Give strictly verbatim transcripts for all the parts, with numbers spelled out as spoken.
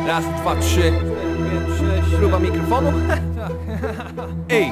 Raz, dwa, trzy. Próba mikrofonu? Ej!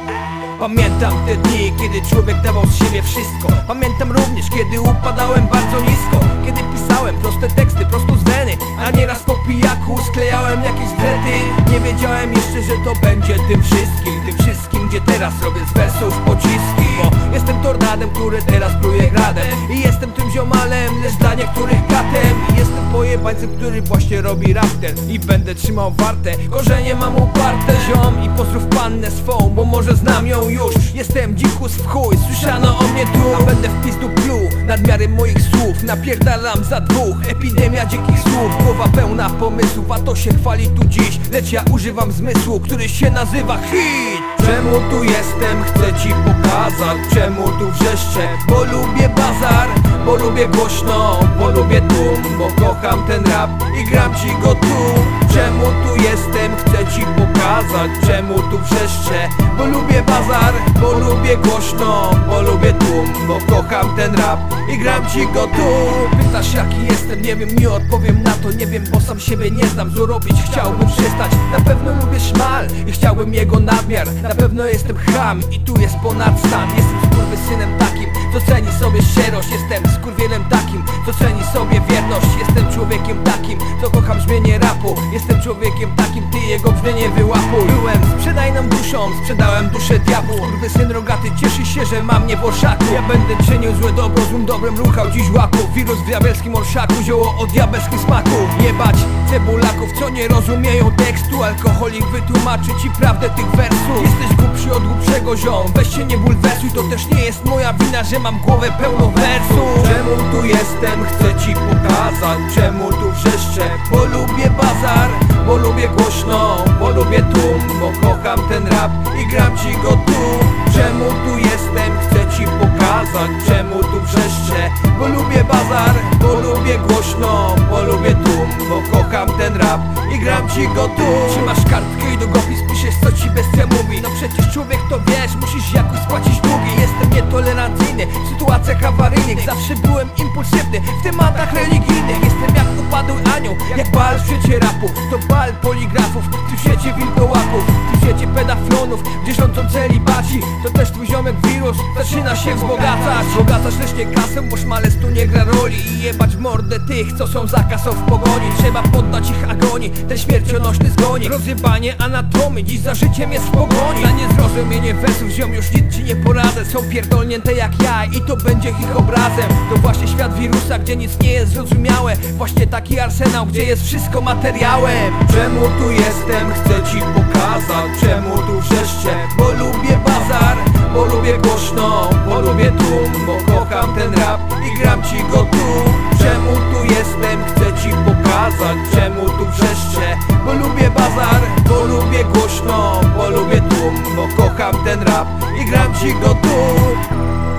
Pamiętam te dni, kiedy człowiek dawał z siebie wszystko. Pamiętam również, kiedy upadałem bardzo nisko. Kiedy pisałem proste teksty prosto z weny, a nieraz po pijaku sklejałem jakieś dredy. Nie wiedziałem jeszcze, że to będzie tym wszystkim. Tym wszystkim, gdzie teraz robię z wersów pociski. Bo jestem tornadem, który teraz pluje gradem. I jestem tym ziomalem, lecz dla niektórych katem. I jestem pojebańcem, który właśnie robi rapter. I będę trzymał wartę, korzenie mam uparte. Ziom i pozdrów pannę swą, bo może znam ją już. Jestem dzikus w chuj, słyszano o mnie tu. A będę w pizdu pluł, nadmiary moich słów. Napierdalam za dwóch, epidemia dzikich słów. Głowa pełna pomysłów, a to się chwali tu dziś. Lecz ja używam zmysłu, który się nazywa hit. Czemu tu jestem? Chcę ci pokazać. Czemu tu wrzeszczę? Bo lubię bazar, bo lubię głośno, bo lubię tłum, bo kocham ten rap i gram ci go tu. Czemu tu jestem? Chcę ci pokazać. Czemu tu wrzeszczę? Bo lubię bazar, bo lubię głośno, bo lubię tłum, bo kocham ten rap i gram ci go tu. Pytasz jaki jestem? Nie wiem, nie odpowiem na to. Nie wiem, bo sam siebie nie znam. Co robić? Chciałbym przestać. Na pewno lubię szmal i chciałbym jego nadmiar. Na pewno jestem cham i tu jest ponadstan. Jestem skurwysynem takim, co ceni sobie szczerość. Jestem skurwielem takim, co ceni sobie wierność. Jestem człowiekiem takim, co kocha brzmienie rapu. Jestem człowiekiem takim, ty jego brzmienie wyłapuj. Byłem sprzedajną duszą, sprzedałem duszę diabłu. Skurwysyn rogaty cieszy się, że mam mnie w orszaku. Ja będę czynił złe dobro, złym dobrem ruchał dziś łaków. Wirus w diabelskim orszaku, zioło o diabelskim smaku. Jebać cebulaków, co nie rozumieją tekstu. Alkoholik wytłumaczy ci prawdę tych wersów. Jesteś głupszy od głupszego ziom, weź się nie bulwersuj. To też nie jest moja wina, że mam głowę pełną wersów. Czemu tu jestem? Chcę ci pokazać. Czemu tu wrzeszczę? Bo lubię bazar, bo lubię głośno, bo lubię tłum, bo kocham ten rap i gram ci go tu. Czemu tu jestem? Chcę ci pokazać. Czemu tu wrzeszczę? Bo lubię bazar, bo lubię głośno, bo lubię tłum, bo kocham ten rap i gram ci go tu. Trzymasz kartkę i długopis, piszesz co ci bestia mówi. No przecież człowiek to wiesz, musisz jakoś spłacić długi. Jestem nietolerancyjny w sytuacjach awaryjnych. Zawsze byłem impulsywny w tematach religijnych. Jestem jak upadły anioł, jak bal w świecie rapu. To bal poligrafów, ty w świecie wilkołaków, ty w świecie pedaflonów, gdzie rządzą celibaci. To też twój ziomek wirus, zaczyna się wzbogacać. Bogacasz też nie kasę, bo szmalec tu nie gra roli. I jebać w mordę tych, co są za kasą w pogoni. Trzeba poddać ich agonii, ten śmiercionośny zgoni. Rozjebanie anatomii, dziś za życiem jest w pogoni. Za niezrozumienie wersów, ziom, już nic ci nie poradzę. Są pierdolnięte jak ja i to będzie ich obrazem. To właśnie świat wirusa, gdzie nic nie jest zrozumiałe. Właśnie taki arsenał, gdzie jest wszystko materiałem. Czemu tu jestem? Chcę ci pokazać. Czemu tu wrzeszczę? Bo lubię bazar, bo lubię głośno, bo lubię tłum, bo kocham ten rap i gram ci go tu. Czemu tu jestem? Chcę ci pokazać. Czemu tu wrzeszczę? Bo lubię bazar, bo lubię głośno, bo lubię tłum, bo kocham ten rap i gram ci go tu.